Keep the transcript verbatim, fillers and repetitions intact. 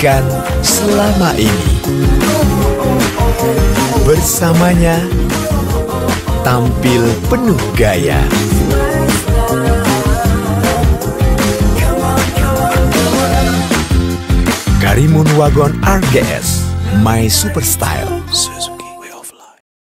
nantikan selama ini. Bersamanya tampil penuh gaya. Karimun Wagon R G S, My Super Style Suzuki.